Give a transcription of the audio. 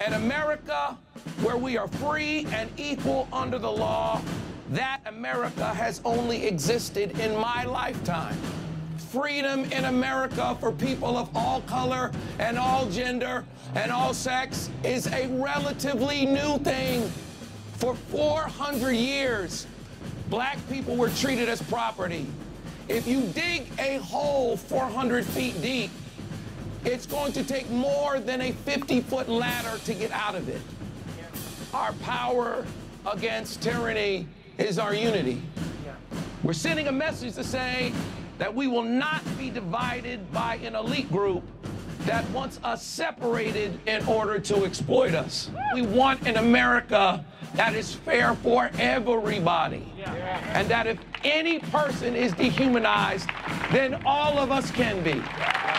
An America where we are free and equal under the law, that America has only existed in my lifetime. Freedom in America for people of all color and all gender and all sex is a relatively new thing. For 400 years, black people were treated as property. If you dig a hole 400 feet deep, it's going to take more than a 50-foot ladder to get out of it. Our power against tyranny is our unity. We're sending a message to say that we will not be divided by an elite group that wants us separated in order to exploit us. We want an America that is fair for everybody. And that if any person is dehumanized, then all of us can be.